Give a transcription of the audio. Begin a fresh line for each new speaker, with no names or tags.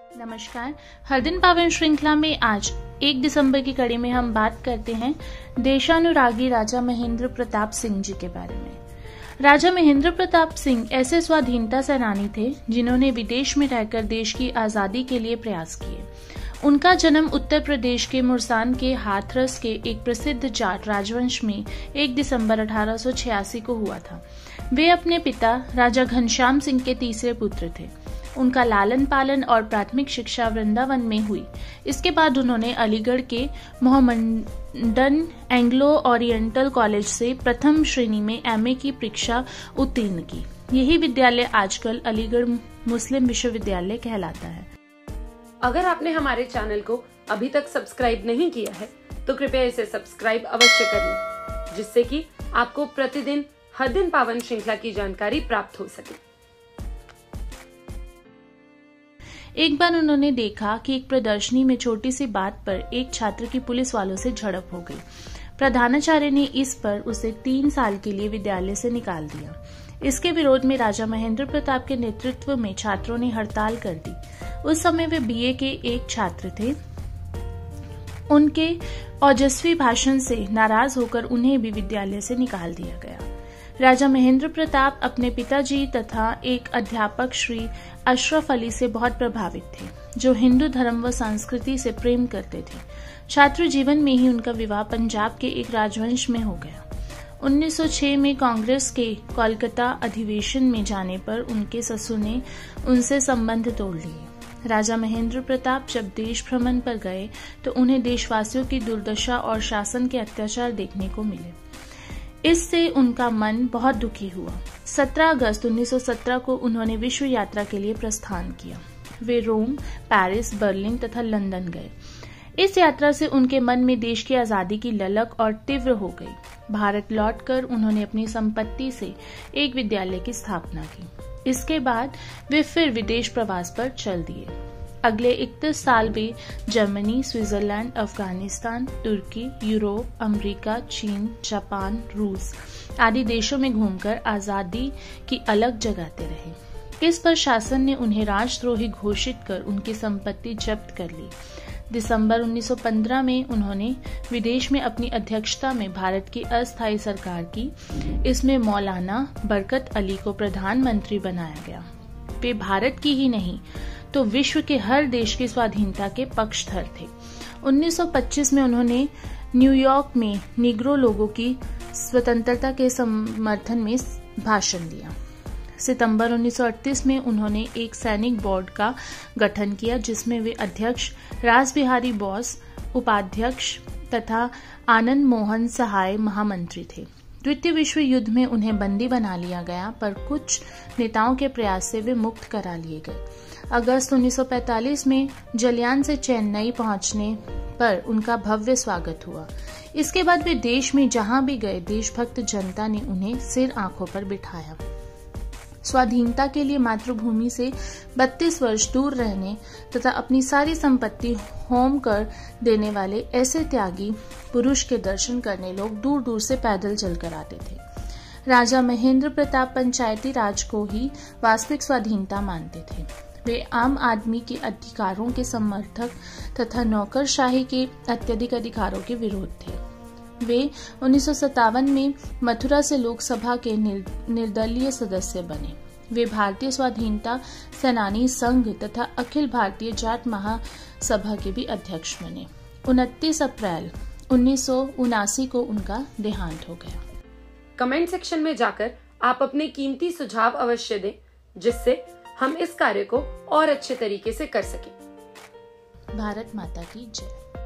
नमस्कार। हर दिन पावन श्रृंखला में आज 1 दिसंबर की कड़ी में हम बात करते हैं देशानुरागी राजा महेंद्र प्रताप सिंह जी के बारे में। राजा महेंद्र प्रताप सिंह ऐसे स्वाधीनता सेनानी थे जिन्होंने विदेश में रहकर देश की आजादी के लिए प्रयास किए। उनका जन्म उत्तर प्रदेश के मुरसान के हाथरस के एक प्रसिद्ध जाट राजवंश में 1 दिसंबर 1886 को हुआ था। वे अपने पिता राजा घनश्याम सिंह के तीसरे पुत्र थे। उनका लालन पालन और प्राथमिक शिक्षा वृंदावन में हुई। इसके बाद उन्होंने अलीगढ़ के मोहम्मडन एंग्लो ओरिएंटल कॉलेज से प्रथम श्रेणी में एमए की परीक्षा उत्तीर्ण की। यही विद्यालय आजकल अलीगढ़ मुस्लिम विश्वविद्यालय कहलाता है।
अगर आपने हमारे चैनल को अभी तक सब्सक्राइब नहीं किया है तो कृपया इसे सब्सक्राइब अवश्य कर लें, जिससे कि आपको प्रतिदिन हर दिन पावन श्रृंखला की जानकारी प्राप्त हो सके।
एक बार उन्होंने देखा कि एक प्रदर्शनी में छोटी सी बात पर एक छात्र की पुलिस वालों से झड़प हो गई। प्रधानाचार्य ने इस पर उसे 3 साल के लिए विद्यालय से निकाल दिया। इसके विरोध में राजा महेंद्र प्रताप के नेतृत्व में छात्रों ने हड़ताल कर दी। उस समय वे बीए के एक छात्र थे। उनके ओजस्वी भाषण से नाराज होकर उन्हें भी विद्यालय से निकाल दिया गया। राजा महेंद्र प्रताप अपने पिताजी तथा एक अध्यापक श्री अशरफ अली से बहुत प्रभावित थे, जो हिंदू धर्म व संस्कृति से प्रेम करते थे। छात्र जीवन में ही उनका विवाह पंजाब के एक राजवंश में हो गया। 1906 में कांग्रेस के कोलकाता अधिवेशन में जाने पर उनके ससुर ने उनसे संबंध तोड़ लिए। राजा महेंद्र प्रताप जब देश भ्रमण पर गए तो उन्हें देशवासियों की दुर्दशा और शासन के अत्याचार देखने को मिले। इससे उनका मन बहुत दुखी हुआ। 17 अगस्त 1917 को उन्होंने विश्व यात्रा के लिए प्रस्थान किया। वे रोम, पेरिस, बर्लिन तथा लंदन गए। इस यात्रा से उनके मन में देश की आजादी की ललक और तीव्र हो गई। भारत लौटकर उन्होंने अपनी संपत्ति से एक विद्यालय की स्थापना की। इसके बाद वे फिर विदेश प्रवास पर चल दिए। अगले 31 साल वे जर्मनी, स्विट्जरलैंड, अफगानिस्तान, तुर्की, यूरोप, अमेरिका, चीन, जापान, रूस आदि देशों में घूमकर आजादी की अलग जगाते रहे। इस पर शासन ने उन्हें राजद्रोही घोषित कर उनकी संपत्ति जब्त कर ली। दिसंबर 1915 में उन्होंने विदेश में अपनी अध्यक्षता में भारत की अस्थायी सरकार की। इसमें मौलाना बरकत अली को प्रधानमंत्री बनाया गया। वे भारत की ही नहीं तो विश्व के हर देश की स्वाधीनता के पक्षधर थे। 1925 में उन्होंने न्यूयॉर्क में निग्रो लोगों की स्वतंत्रता के समर्थन में भाषण दिया। सितंबर 1938 में उन्होंने एक सैनिक बोर्ड का गठन किया, जिसमें वे अध्यक्ष रासबिहारी बोस, उपाध्यक्ष तथा आनंद मोहन सहाय महामंत्री थे। द्वितीय विश्व युद्ध में उन्हें बंदी बना लिया गया, पर कुछ नेताओं के प्रयास से वे मुक्त करा लिए गए। अगस्त 1945 में जलियान से चेन्नई पहुंचने पर उनका भव्य स्वागत हुआ। इसके बाद वे देश में जहां भी गए, देशभक्त जनता ने उन्हें सिर आंखों पर बिठाया। स्वाधीनता के लिए मातृभूमि से 32 वर्ष दूर रहने तथा अपनी सारी संपत्ति होम कर देने वाले ऐसे त्यागी पुरुष के दर्शन करने लोग दूर दूर से पैदल चलकर आते थे। राजा महेंद्र प्रताप पंचायती राज को ही वास्तविक स्वाधीनता मानते थे। वे आम आदमी के अधिकारों के समर्थक तथा नौकरशाही के अत्यधिक अधिकारों के विरोध थे। वे 1957 में मथुरा से लोकसभा के निर्दलीय सदस्य बने। वे भारतीय स्वाधीनता सेनानी संघ तथा अखिल भारतीय जाट महासभा के भी अध्यक्ष बने। 29 अप्रैल 1979 को उनका देहांत हो गया।
कमेंट सेक्शन में जाकर आप अपने कीमती सुझाव अवश्य दें, जिससे हम इस कार्य को और अच्छे तरीके से कर सकें।
भारत माता की जय।